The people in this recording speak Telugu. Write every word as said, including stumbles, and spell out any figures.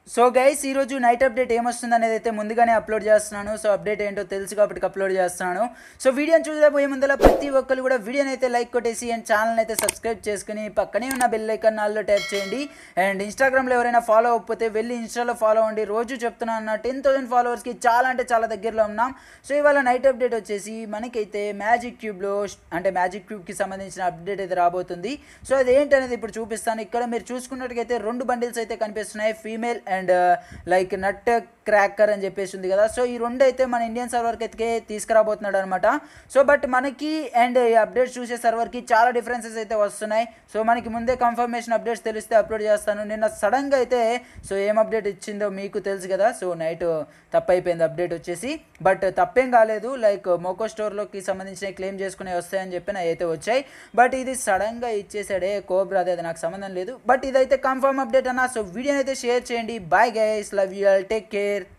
సో గైస్ ఈరోజు నైట్ అప్డేట్ ఏమొస్తుంది అనేది అయితే ముందుగానే అప్లోడ్ చేస్తున్నాను. సో అప్డేట్ ఏంటో తెలుసు కాబట్టి అప్లోడ్ చేస్తున్నాను. సో వీడియోని చూసేపోయే ముందర ప్రతి ఒక్కరు కూడా వీడియోని అయితే లైక్ కొట్టేసి అండ్ ఛానల్ అయితే సబ్స్క్రైబ్ చేసుకుని పక్కనే ఉన్న బెల్ ఐకాన్ ఆల్లో ట్యాప్ చేయండి. అండ్ ఇన్స్టాగ్రామ్లో ఎవరైనా ఫాలో అవ్వకపోతే వెళ్ళి ఇన్స్టాలో ఫాలో అవ్వండి. రోజు చెప్తున్నాను అన్న టెన్ థౌసండ్ ఫాలోవర్స్కి చాలా అంటే చాలా దగ్గరలో ఉన్నాం. సో ఇవాళ నైట్ అప్డేట్ వచ్చేసి మనకైతే మ్యాజిక్ క్యూబ్లో అంటే మ్యాజిక్ క్యూబ్కి సంబంధించిన అప్డేట్ అయితే రాబోతుంది. సో అది ఏంటనేది ఇప్పుడు చూపిస్తాను. ఇక్కడ మీరు చూసుకున్నట్టుగైతే రెండు బండిల్స్ అయితే కనిపిస్తున్నాయి, female and like nut cracker అని చెప్పేసి ఉంది కదా. సో ఈ రెండు అయితే మన ఇండియన్ సర్వర్కి అయితే తీసుకురాబోతున్నాడు అనమాట. సో బట్ మనకి అండ్ ఈ అప్డేట్స్ చూసే సర్వర్కి చాలా డిఫరెన్సెస్ అయితే వస్తున్నాయి. సో మనకి ముందే కన్ఫర్మేషన్ అప్డేట్స్ తెలిస్తే అప్లోడ్ చేస్తాను. నిన్న సడన్గా అయితే సో ఏం అప్డేట్ ఇచ్చిందో మీకు తెలుసు కదా. సో నైట్ తప్పైపోయింది అప్డేట్ వచ్చేసి, బట్ తప్పేం కాలేదు. లైక్ మోకో స్టోర్లోకి సంబంధించిన క్లెయిమ్ చేసుకునే వస్తాయని చెప్పి నా అయితే వచ్చాయి. బట్ ఇది సడన్గా ఇచ్చేసాడే కోబ్రా, అది నాకు సంబంధం లేదు. బట్ ఇదైతే కన్ఫర్మ్ అప్డేట్ అన్న. సో వీడియోని అయితే షేర్ చేయండి. Bye guys, love you all, take care.